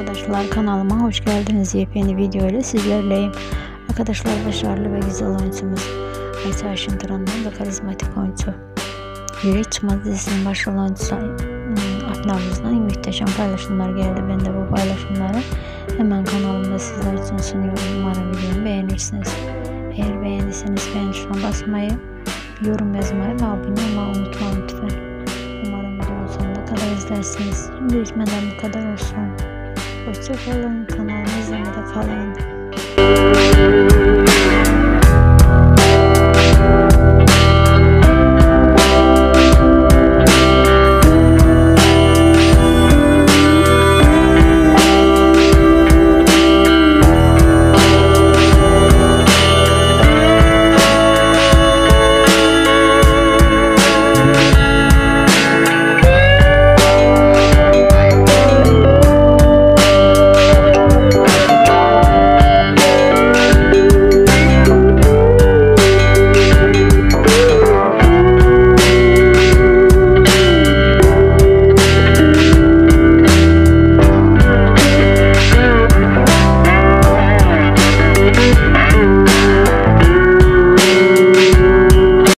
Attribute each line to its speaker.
Speaker 1: Arkadaşlar kanalıma hoş geldiniz. Yepyeni video ile sizlerleyim. Arkadaşlar başarılı ve güzel oyuncumuz Ayça Ayşindıran'dan da karizmatik oyuncu Yürek Çıkmaz dizisinin başrol oyuncusu ablamızdan muhteşem paylaşımlar geldi. Ben de bu paylaşımları hemen kanalımda sizler için sunuyorum. Umarım videomu beğenirsiniz. Eğer beğendiyseniz beğen tuşuna basmayı, yorum yazmayı ve abone olmayı unutmayın lütfen. Umarım videonun sonuna kadar izlersiniz. Şimdi benden bu kadar olsun. Hoşça kalın. Kanalımı izlemede kalın.